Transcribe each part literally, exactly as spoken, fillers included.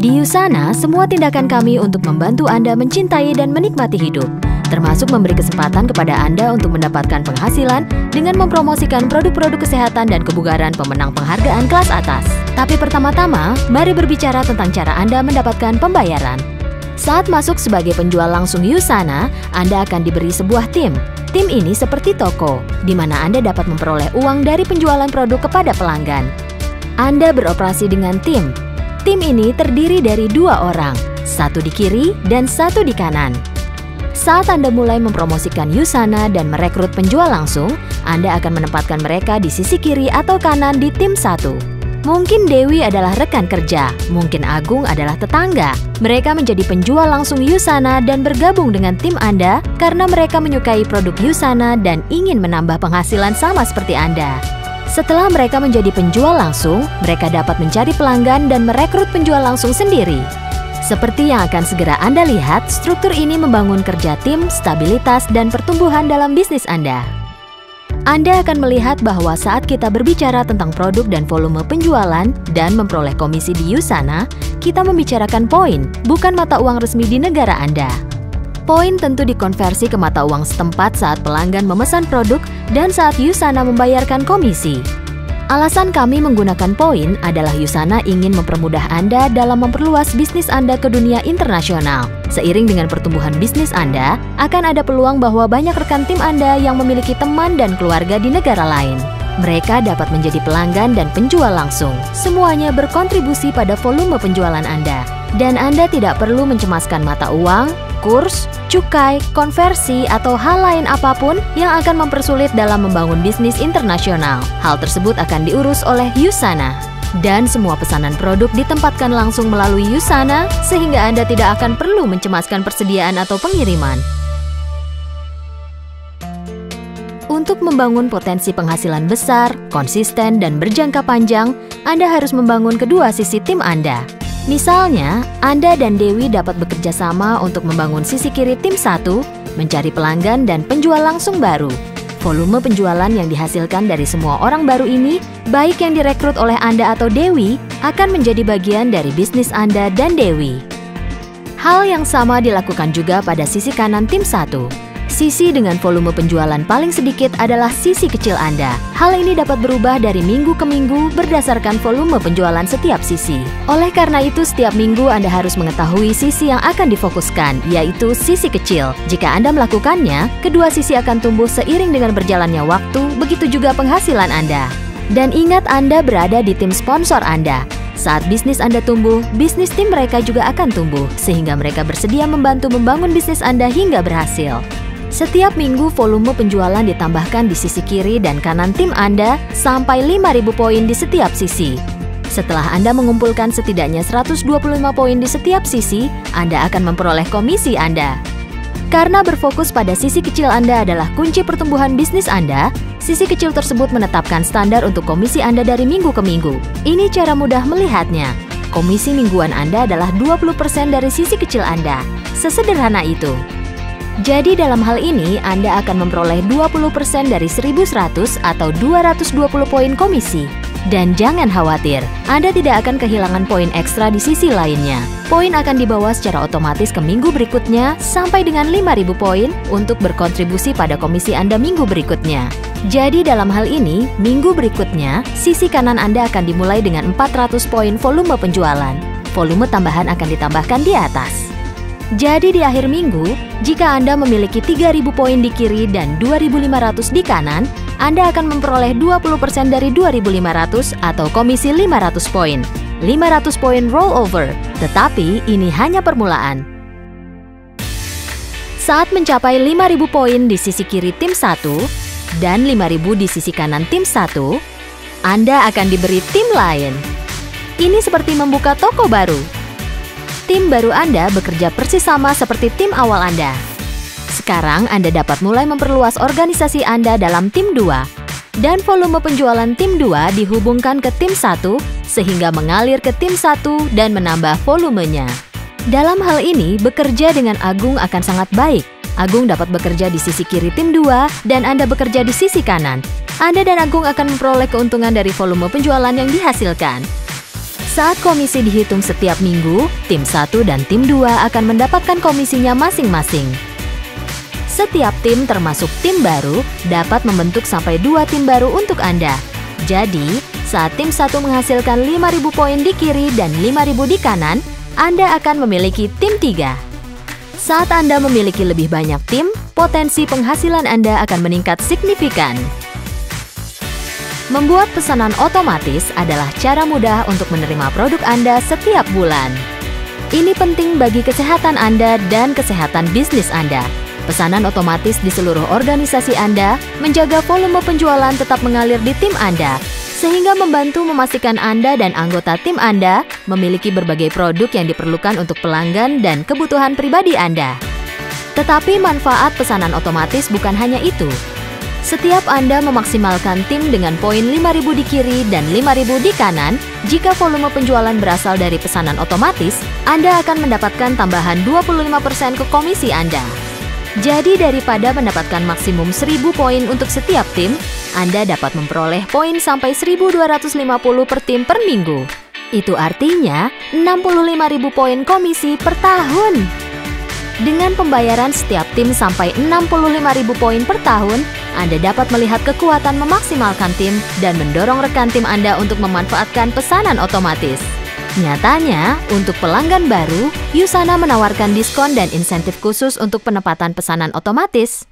Di Usana, semua tindakan kami untuk membantu Anda mencintai dan menikmati hidup, termasuk memberi kesempatan kepada Anda untuk mendapatkan penghasilan dengan mempromosikan produk-produk kesehatan dan kebugaran pemenang penghargaan kelas atas. Tapi pertama-tama, mari berbicara tentang cara Anda mendapatkan pembayaran. Saat masuk sebagai penjual langsung Usana, Anda akan diberi sebuah tim. Tim ini seperti toko, di mana Anda dapat memperoleh uang dari penjualan produk kepada pelanggan. Anda beroperasi dengan tim. Tim ini terdiri dari dua orang, satu di kiri dan satu di kanan. Saat Anda mulai mempromosikan Usana dan merekrut penjual langsung, Anda akan menempatkan mereka di sisi kiri atau kanan di tim satu. Mungkin Dewi adalah rekan kerja, mungkin Agung adalah tetangga. Mereka menjadi penjual langsung Usana dan bergabung dengan tim Anda karena mereka menyukai produk Usana dan ingin menambah penghasilan sama seperti Anda. Setelah mereka menjadi penjual langsung, mereka dapat mencari pelanggan dan merekrut penjual langsung sendiri. Seperti yang akan segera Anda lihat, struktur ini membangun kerja tim, stabilitas, dan pertumbuhan dalam bisnis Anda. Anda akan melihat bahwa saat kita berbicara tentang produk dan volume penjualan dan memperoleh komisi di Usana, kita membicarakan poin, bukan mata uang resmi di negara Anda. Poin tentu dikonversi ke mata uang setempat saat pelanggan memesan produk dan saat Usana membayarkan komisi. Alasan kami menggunakan poin adalah Usana ingin mempermudah Anda dalam memperluas bisnis Anda ke dunia internasional. Seiring dengan pertumbuhan bisnis Anda, akan ada peluang bahwa banyak rekan tim Anda yang memiliki teman dan keluarga di negara lain. Mereka dapat menjadi pelanggan dan penjual langsung. Semuanya berkontribusi pada volume penjualan Anda. Dan Anda tidak perlu mencemaskan mata uang, kurs, cukai, konversi, atau hal lain apapun yang akan mempersulit dalam membangun bisnis internasional. Hal tersebut akan diurus oleh Usana. Dan semua pesanan produk ditempatkan langsung melalui Usana, sehingga Anda tidak akan perlu mencemaskan persediaan atau pengiriman. Untuk membangun potensi penghasilan besar, konsisten, dan berjangka panjang, Anda harus membangun kedua sisi tim Anda. Misalnya, Anda dan Dewi dapat bekerja sama untuk membangun sisi kiri tim satu, mencari pelanggan dan penjual langsung baru. Volume penjualan yang dihasilkan dari semua orang baru ini, baik yang direkrut oleh Anda atau Dewi, akan menjadi bagian dari bisnis Anda dan Dewi. Hal yang sama dilakukan juga pada sisi kanan tim satu. Sisi dengan volume penjualan paling sedikit adalah sisi kecil Anda. Hal ini dapat berubah dari minggu ke minggu berdasarkan volume penjualan setiap sisi. Oleh karena itu, setiap minggu Anda harus mengetahui sisi yang akan difokuskan, yaitu sisi kecil. Jika Anda melakukannya, kedua sisi akan tumbuh seiring dengan berjalannya waktu, begitu juga penghasilan Anda. Dan ingat, Anda berada di tim sponsor Anda. Saat bisnis Anda tumbuh, bisnis tim mereka juga akan tumbuh, sehingga mereka bersedia membantu membangun bisnis Anda hingga berhasil. Setiap minggu volume penjualan ditambahkan di sisi kiri dan kanan tim Anda sampai lima ribu poin di setiap sisi. Setelah Anda mengumpulkan setidaknya seratus dua puluh lima poin di setiap sisi, Anda akan memperoleh komisi Anda. Karena berfokus pada sisi kecil Anda adalah kunci pertumbuhan bisnis Anda, sisi kecil tersebut menetapkan standar untuk komisi Anda dari minggu ke minggu. Ini cara mudah melihatnya. Komisi mingguan Anda adalah dua puluh persen dari sisi kecil Anda. Sesederhana itu. Jadi dalam hal ini, Anda akan memperoleh dua puluh persen dari seribu seratus atau dua ratus dua puluh poin komisi. Dan jangan khawatir, Anda tidak akan kehilangan poin ekstra di sisi lainnya. Poin akan dibawa secara otomatis ke minggu berikutnya sampai dengan lima ribu poin untuk berkontribusi pada komisi Anda minggu berikutnya. Jadi dalam hal ini, minggu berikutnya, sisi kanan Anda akan dimulai dengan empat ratus poin volume penjualan. Volume tambahan akan ditambahkan di atas. Jadi di akhir minggu, jika Anda memiliki tiga ribu poin di kiri dan dua ribu lima ratus di kanan, Anda akan memperoleh dua puluh persen dari dua ribu lima ratus atau komisi lima ratus poin. lima ratus poin rollover, tetapi ini hanya permulaan. Saat mencapai lima ribu poin di sisi kiri tim satu dan lima ribu di sisi kanan tim satu, Anda akan diberi tim lain. Ini seperti membuka toko baru. Tim baru Anda bekerja persis sama seperti tim awal Anda. Sekarang Anda dapat mulai memperluas organisasi Anda dalam tim dua. Dan volume penjualan tim dua dihubungkan ke tim satu sehingga mengalir ke tim satu dan menambah volumenya. Dalam hal ini, bekerja dengan Agung akan sangat baik. Agung dapat bekerja di sisi kiri tim dua dan Anda bekerja di sisi kanan. Anda dan Agung akan memperoleh keuntungan dari volume penjualan yang dihasilkan. Saat komisi dihitung setiap minggu, tim satu dan tim dua akan mendapatkan komisinya masing-masing. Setiap tim termasuk tim baru dapat membentuk sampai dua tim baru untuk Anda. Jadi, saat tim satu menghasilkan lima ribu poin di kiri dan lima ribu di kanan, Anda akan memiliki tim tiga. Saat Anda memiliki lebih banyak tim, potensi penghasilan Anda akan meningkat signifikan. Membuat pesanan otomatis adalah cara mudah untuk menerima produk Anda setiap bulan. Ini penting bagi kesehatan Anda dan kesehatan bisnis Anda. Pesanan otomatis di seluruh organisasi Anda menjaga volume penjualan tetap mengalir di tim Anda, sehingga membantu memastikan Anda dan anggota tim Anda memiliki berbagai produk yang diperlukan untuk pelanggan dan kebutuhan pribadi Anda. Tetapi manfaat pesanan otomatis bukan hanya itu. Setiap Anda memaksimalkan tim dengan poin lima ribu di kiri dan lima ribu di kanan, jika volume penjualan berasal dari pesanan otomatis, Anda akan mendapatkan tambahan dua puluh lima persen ke komisi Anda. Jadi daripada mendapatkan maksimum seribu poin untuk setiap tim, Anda dapat memperoleh poin sampai seribu dua ratus lima puluh per tim per minggu. Itu artinya enam puluh lima ribu poin komisi per tahun. Dengan pembayaran setiap tim sampai enam puluh lima ribu poin per tahun, Anda dapat melihat kekuatan memaksimalkan tim dan mendorong rekan tim Anda untuk memanfaatkan pesanan otomatis. Nyatanya, untuk pelanggan baru, Usana menawarkan diskon dan insentif khusus untuk penempatan pesanan otomatis.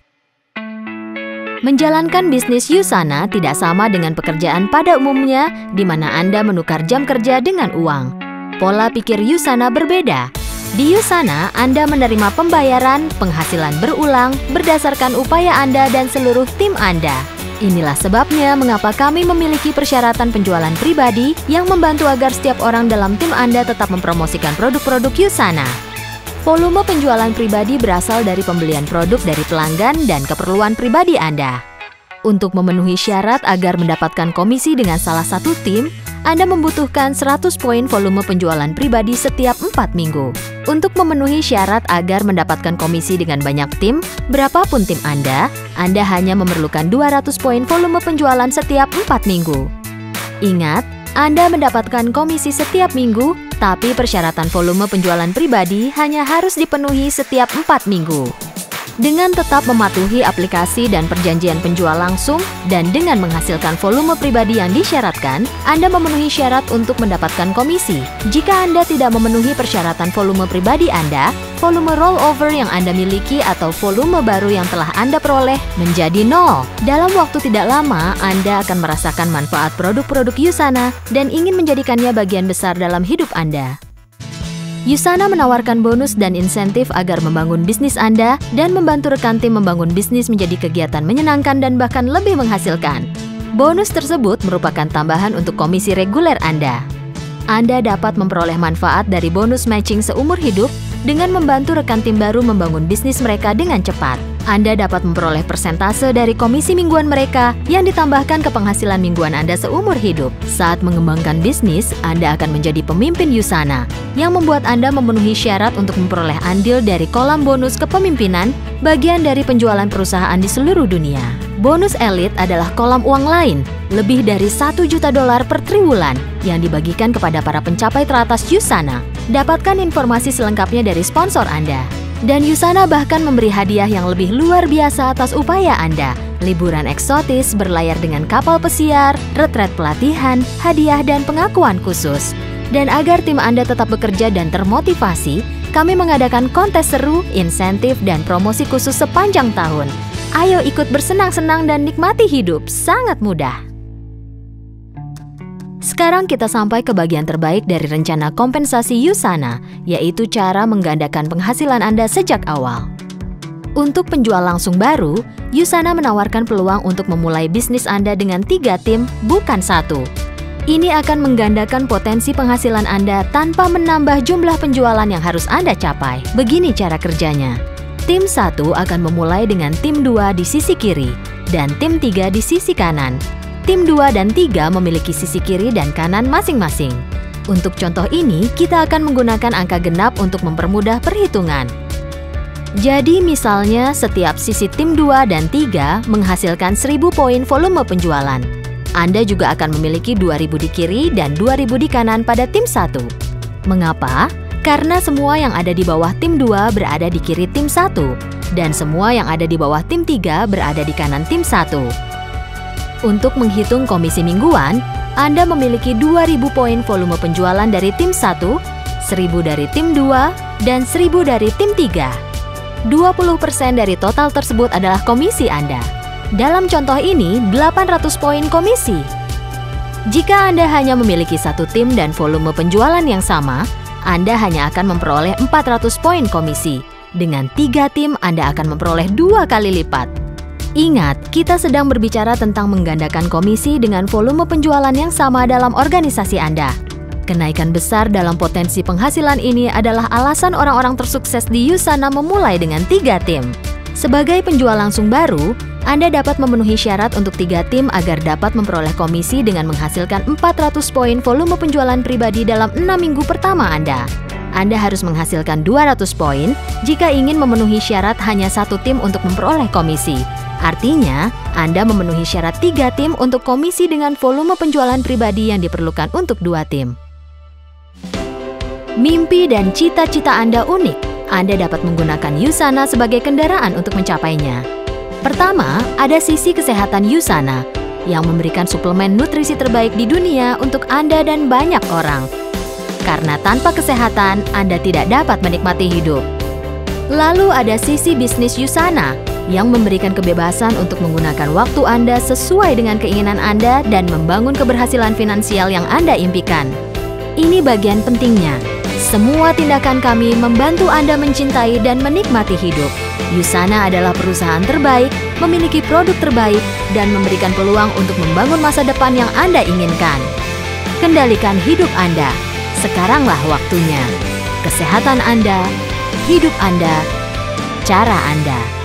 Menjalankan bisnis Usana tidak sama dengan pekerjaan pada umumnya, di mana Anda menukar jam kerja dengan uang. Pola pikir Usana berbeda. Di Usana, Anda menerima pembayaran, penghasilan berulang, berdasarkan upaya Anda dan seluruh tim Anda. Inilah sebabnya mengapa kami memiliki persyaratan penjualan pribadi yang membantu agar setiap orang dalam tim Anda tetap mempromosikan produk-produk Usana. Volume penjualan pribadi berasal dari pembelian produk dari pelanggan dan keperluan pribadi Anda. Untuk memenuhi syarat agar mendapatkan komisi dengan salah satu tim, Anda membutuhkan seratus poin volume penjualan pribadi setiap empat minggu. Untuk memenuhi syarat agar mendapatkan komisi dengan banyak tim, berapapun tim Anda, Anda hanya memerlukan dua ratus poin volume penjualan setiap empat minggu. Ingat, Anda mendapatkan komisi setiap minggu, tapi persyaratan volume penjualan pribadi hanya harus dipenuhi setiap empat minggu. Dengan tetap mematuhi aplikasi dan perjanjian penjual langsung dan dengan menghasilkan volume pribadi yang disyaratkan, Anda memenuhi syarat untuk mendapatkan komisi. Jika Anda tidak memenuhi persyaratan volume pribadi Anda, volume rollover yang Anda miliki atau volume baru yang telah Anda peroleh menjadi nol. Dalam waktu tidak lama, Anda akan merasakan manfaat produk-produk Usana dan ingin menjadikannya bagian besar dalam hidup Anda. Usana menawarkan bonus dan insentif agar membangun bisnis Anda dan membantu rekan tim membangun bisnis menjadi kegiatan menyenangkan dan bahkan lebih menghasilkan. Bonus tersebut merupakan tambahan untuk komisi reguler Anda. Anda dapat memperoleh manfaat dari bonus matching seumur hidup dengan membantu rekan tim baru membangun bisnis mereka dengan cepat. Anda dapat memperoleh persentase dari komisi mingguan mereka yang ditambahkan ke penghasilan mingguan Anda seumur hidup. Saat mengembangkan bisnis, Anda akan menjadi pemimpin Usana, yang membuat Anda memenuhi syarat untuk memperoleh andil dari kolam bonus kepemimpinan, bagian dari penjualan perusahaan di seluruh dunia. Bonus elit adalah kolam uang lain, lebih dari satu juta dolar per triwulan, yang dibagikan kepada para pencapai teratas Usana. Dapatkan informasi selengkapnya dari sponsor Anda. Dan Usana bahkan memberi hadiah yang lebih luar biasa atas upaya Anda. Liburan eksotis berlayar dengan kapal pesiar, retret pelatihan, hadiah dan pengakuan khusus. Dan agar tim Anda tetap bekerja dan termotivasi, kami mengadakan kontes seru, insentif, dan promosi khusus sepanjang tahun. Ayo ikut bersenang-senang dan nikmati hidup, sangat mudah. Sekarang kita sampai ke bagian terbaik dari rencana kompensasi Usana, yaitu cara menggandakan penghasilan Anda sejak awal. Untuk penjual langsung baru, Usana menawarkan peluang untuk memulai bisnis Anda dengan tiga tim, bukan satu. Ini akan menggandakan potensi penghasilan Anda tanpa menambah jumlah penjualan yang harus Anda capai. Begini cara kerjanya. Tim satu akan memulai dengan tim dua di sisi kiri, dan tim tiga di sisi kanan. Tim dua dan tiga memiliki sisi kiri dan kanan masing-masing. Untuk contoh ini, kita akan menggunakan angka genap untuk mempermudah perhitungan. Jadi misalnya setiap sisi tim dua dan tiga menghasilkan seribu poin volume penjualan. Anda juga akan memiliki dua ribu di kiri dan dua ribu di kanan pada tim satu. Mengapa? Karena semua yang ada di bawah tim dua berada di kiri tim satu, dan semua yang ada di bawah tim tiga berada di kanan tim satu. Untuk menghitung komisi mingguan, Anda memiliki dua ribu poin volume penjualan dari tim satu, seribu dari tim dua, dan seribu dari tim tiga. dua puluh persen dari total tersebut adalah komisi Anda. Dalam contoh ini, delapan ratus poin komisi. Jika Anda hanya memiliki satu tim dan volume penjualan yang sama, Anda hanya akan memperoleh empat ratus poin komisi. Dengan tiga tim, Anda akan memperoleh dua kali lipat. Ingat, kita sedang berbicara tentang menggandakan komisi dengan volume penjualan yang sama dalam organisasi Anda. Kenaikan besar dalam potensi penghasilan ini adalah alasan orang-orang tersukses di Usana memulai dengan tiga tim. Sebagai penjual langsung baru, Anda dapat memenuhi syarat untuk tiga tim agar dapat memperoleh komisi dengan menghasilkan empat ratus poin volume penjualan pribadi dalam enam minggu pertama Anda. Anda harus menghasilkan dua ratus poin jika ingin memenuhi syarat hanya satu tim untuk memperoleh komisi. Artinya, Anda memenuhi syarat tiga tim untuk komisi dengan volume penjualan pribadi yang diperlukan untuk dua tim. Mimpi dan cita-cita Anda unik. Anda dapat menggunakan Usana sebagai kendaraan untuk mencapainya. Pertama, ada sisi kesehatan Usana yang memberikan suplemen nutrisi terbaik di dunia untuk Anda dan banyak orang. Karena tanpa kesehatan, Anda tidak dapat menikmati hidup. Lalu ada sisi bisnis Usana yang memberikan kebebasan untuk menggunakan waktu Anda sesuai dengan keinginan Anda dan membangun keberhasilan finansial yang Anda impikan. Ini bagian pentingnya. Semua tindakan kami membantu Anda mencintai dan menikmati hidup. Usana adalah perusahaan terbaik, memiliki produk terbaik, dan memberikan peluang untuk membangun masa depan yang Anda inginkan. Kendalikan hidup Anda. Sekaranglah waktunya. Kesehatan Anda, hidup Anda, cara Anda.